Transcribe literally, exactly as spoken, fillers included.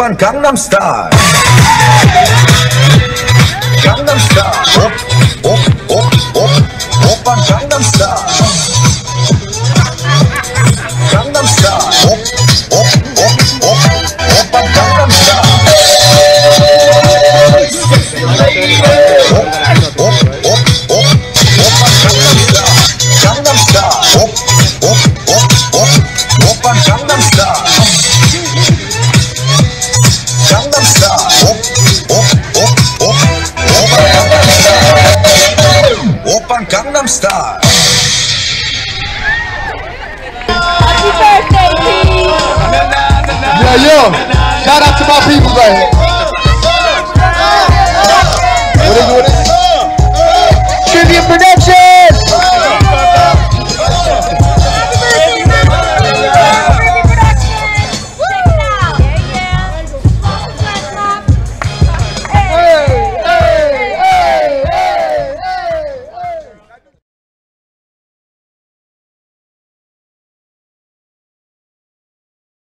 Oppan Gangnam Style. Gangnam Style. Op, op, op, op. Oppan Gangnam Style. Gangnam Style. Op, op, op, op. Oppan Gangnam Style. Op, op, op, op. Oppan Gangnam Style. Gangnam Style. Op, op, op, op. Oppan Gangnam Style. Gangnam Style. Op, op, op, op. Oppan Gangnam Style. Happy birthday, P. Yeah, yo. Shout out to my people right here.